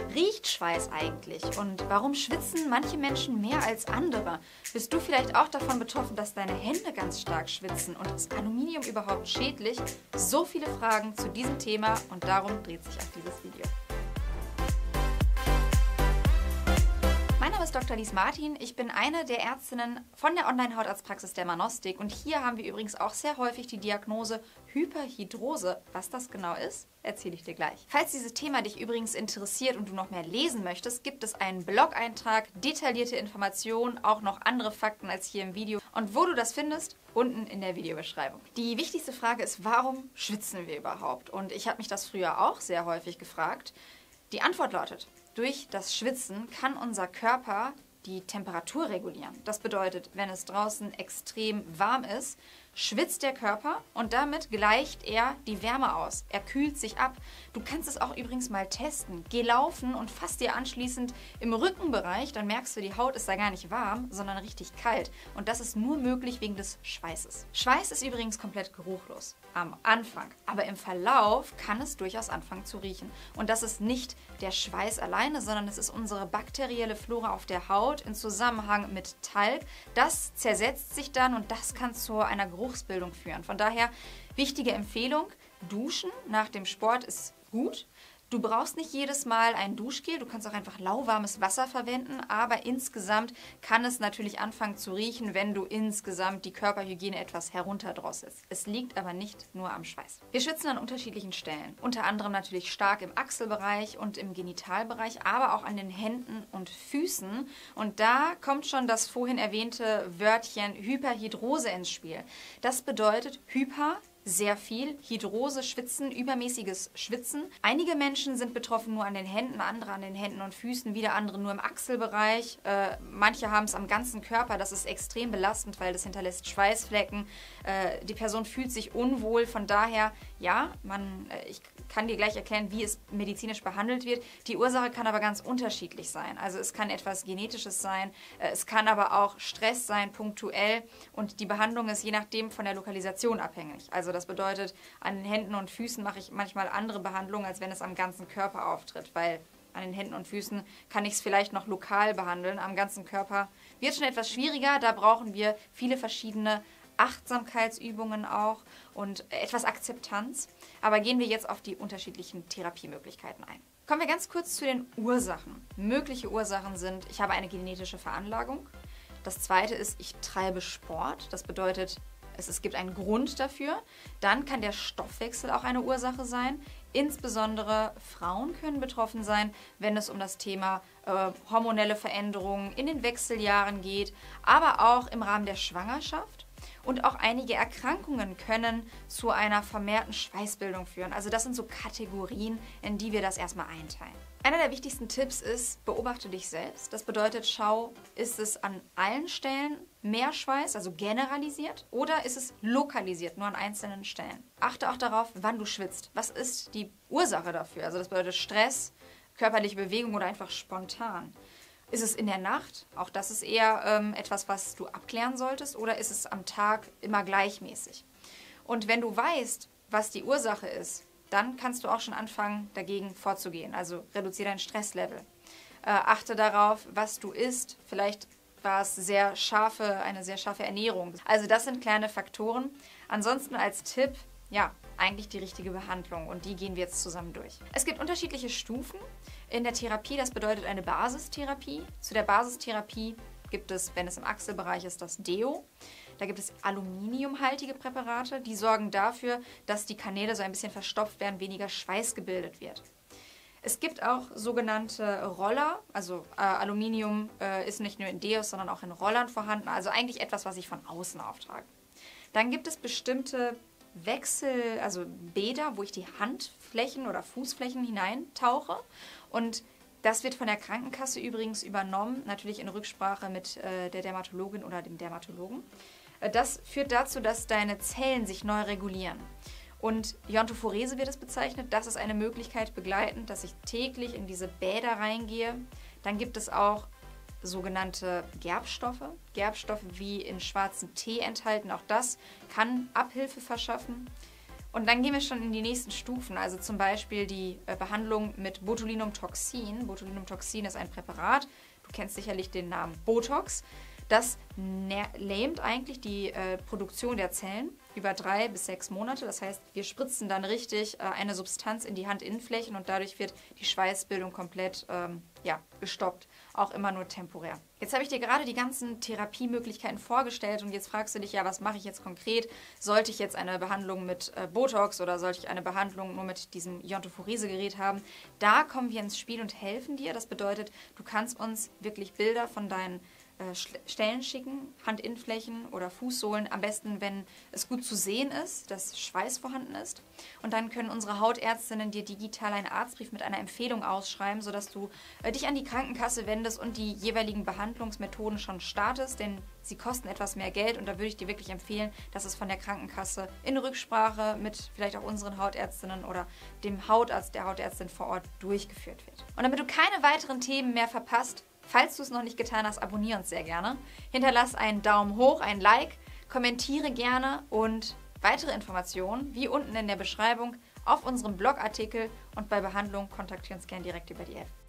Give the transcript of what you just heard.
riecht Schweiß eigentlich und warum schwitzen manche Menschen mehr als andere? Bist du vielleicht auch davon betroffen, dass deine Hände ganz stark schwitzen und ist Aluminium überhaupt schädlich? So viele Fragen zu diesem Thema und darum dreht sich auch dieses Video. Mein Name ist Dr. Lies Martin, ich bin eine der Ärztinnen von der Online-Hautarztpraxis Dermanostik und hier haben wir übrigens auch sehr häufig die Diagnose Hyperhidrose. Was das genau ist, erzähle ich dir gleich. Falls dieses Thema dich übrigens interessiert und du noch mehr lesen möchtest, gibt es einen Blog-Eintrag, detaillierte Informationen, auch noch andere Fakten als hier im Video. Und wo du das findest? Unten in der Videobeschreibung. Die wichtigste Frage ist, warum schwitzen wir überhaupt? Und ich habe mich das früher auch sehr häufig gefragt. Die Antwort lautet: Durch das Schwitzen kann unser Körper die Temperatur regulieren. Das bedeutet, wenn es draußen extrem warm ist, schwitzt der Körper und damit gleicht er die Wärme aus. Er kühlt sich ab. Du kannst es auch übrigens mal testen. Geh laufen und fass dir anschließend im Rückenbereich, dann merkst du, die Haut ist da gar nicht warm, sondern richtig kalt. Und das ist nur möglich wegen des Schweißes. Schweiß ist übrigens komplett geruchlos am Anfang, aber im Verlauf kann es durchaus anfangen zu riechen. Und das ist nicht der Schweiß alleine, sondern es ist unsere bakterielle Flora auf der Haut in Zusammenhang mit Talg. Das zersetzt sich dann und das kann zu einer Geruchsbildung führen. Von daher wichtige Empfehlung: Duschen nach dem Sport ist gut. Du brauchst nicht jedes Mal ein Duschgel, du kannst auch einfach lauwarmes Wasser verwenden, aber insgesamt kann es natürlich anfangen zu riechen, wenn du insgesamt die Körperhygiene etwas herunterdrosselst. Es liegt aber nicht nur am Schweiß. Wir schwitzen an unterschiedlichen Stellen, unter anderem natürlich stark im Achselbereich und im Genitalbereich, aber auch an den Händen und Füßen. Und da kommt schon das vorhin erwähnte Wörtchen Hyperhidrose ins Spiel. Das bedeutet Hyper, sehr viel, Hydrose, Schwitzen, übermäßiges Schwitzen. Einige Menschen sind betroffen nur an den Händen, andere an den Händen und Füßen, wieder andere nur im Achselbereich. Manche haben es am ganzen Körper, das ist extrem belastend, weil das hinterlässt Schweißflecken. Die Person fühlt sich unwohl, von daher, ja, ich kann dir gleich erklären, wie es medizinisch behandelt wird. Die Ursache kann aber ganz unterschiedlich sein. Also es kann etwas Genetisches sein, es kann aber auch Stress sein, punktuell, und die Behandlung ist je nachdem von der Lokalisation abhängig. Also das bedeutet, an den Händen und Füßen mache ich manchmal andere Behandlungen, als wenn es am ganzen Körper auftritt, weil an den Händen und Füßen kann ich es vielleicht noch lokal behandeln. Am ganzen Körper wird schon etwas schwieriger, da brauchen wir viele verschiedene Achtsamkeitsübungen auch und etwas Akzeptanz. Aber gehen wir jetzt auf die unterschiedlichen Therapiemöglichkeiten ein. Kommen wir ganz kurz zu den Ursachen. Mögliche Ursachen sind: Ich habe eine genetische Veranlagung. Das zweite ist, ich treibe Sport. Das bedeutet, es gibt einen Grund dafür. Dann kann der Stoffwechsel auch eine Ursache sein. Insbesondere Frauen können betroffen sein, wenn es um das Thema hormonelle Veränderungen in den Wechseljahren geht, aber auch im Rahmen der Schwangerschaft. Und auch einige Erkrankungen können zu einer vermehrten Schweißbildung führen. Also das sind so Kategorien, in die wir das erstmal einteilen. Einer der wichtigsten Tipps ist: Beobachte dich selbst. Das bedeutet, schau, ist es an allen Stellen mehr Schweiß, also generalisiert, oder ist es lokalisiert, nur an einzelnen Stellen? Achte auch darauf, wann du schwitzt. Was ist die Ursache dafür? Also das bedeutet Stress, körperliche Bewegung oder einfach spontan. Ist es in der Nacht? Auch das ist eher etwas, was du abklären solltest. Oder ist es am Tag immer gleichmäßig? Und wenn du weißt, was die Ursache ist, dann kannst du auch schon anfangen, dagegen vorzugehen. Also reduziere dein Stresslevel. Achte darauf, was du isst. Vielleicht war es eine sehr scharfe Ernährung. Also das sind kleine Faktoren. Ansonsten als Tipp, ja, eigentlich die richtige Behandlung, und die gehen wir jetzt zusammen durch. Es gibt unterschiedliche Stufen in der Therapie, das bedeutet eine Basistherapie. Zu der Basistherapie gibt es, wenn es im Achselbereich ist, das Deo. Da gibt es aluminiumhaltige Präparate, die sorgen dafür, dass die Kanäle so ein bisschen verstopft werden, weniger Schweiß gebildet wird. Es gibt auch sogenannte Roller, also Aluminium ist nicht nur in Deos, sondern auch in Rollern vorhanden, also eigentlich etwas, was ich von außen auftrage. Dann gibt es bestimmte also Bäder, wo ich die Handflächen oder Fußflächen hineintauche, und das wird von der Krankenkasse übrigens übernommen, natürlich in Rücksprache mit der Dermatologin oder dem Dermatologen. Das führt dazu, dass deine Zellen sich neu regulieren. Und Iontophorese wird es bezeichnet. Das ist eine Möglichkeit begleitend, dass ich täglich in diese Bäder reingehe. Dann gibt es auch sogenannte Gerbstoffe. Gerbstoffe wie in schwarzem Tee enthalten. Auch das kann Abhilfe verschaffen. Und dann gehen wir schon in die nächsten Stufen, also zum Beispiel die Behandlung mit Botulinumtoxin. Botulinumtoxin ist ein Präparat, du kennst sicherlich den Namen Botox. Das lähmt eigentlich die Produktion der Zellen über 3 bis 6 Monate. Das heißt, wir spritzen dann richtig eine Substanz in die Handinnenflächen und dadurch wird die Schweißbildung komplett gestoppt, auch immer nur temporär. Jetzt habe ich dir gerade die ganzen Therapiemöglichkeiten vorgestellt und jetzt fragst du dich, ja, was mache ich jetzt konkret? Sollte ich jetzt eine Behandlung mit Botox oder sollte ich eine Behandlung nur mit diesem Iontophoresegerät haben? Da kommen wir ins Spiel und helfen dir. Das bedeutet, du kannst uns wirklich Bilder von deinen Stellen schicken, Handinnenflächen oder Fußsohlen, am besten, wenn es gut zu sehen ist, dass Schweiß vorhanden ist. Und dann können unsere Hautärztinnen dir digital einen Arztbrief mit einer Empfehlung ausschreiben, sodass du dich an die Krankenkasse wendest und die jeweiligen Behandlungsmethoden schon startest, denn sie kosten etwas mehr Geld und da würde ich dir wirklich empfehlen, dass es von der Krankenkasse in Rücksprache mit vielleicht auch unseren Hautärztinnen oder dem Hautarzt, der Hautärztin vor Ort durchgeführt wird. Und damit du keine weiteren Themen mehr verpasst, falls du es noch nicht getan hast, abonniere uns sehr gerne. Hinterlass einen Daumen hoch, ein Like, kommentiere gerne und weitere Informationen wie unten in der Beschreibung auf unserem Blogartikel und bei Behandlung kontaktiere uns gerne direkt über die App.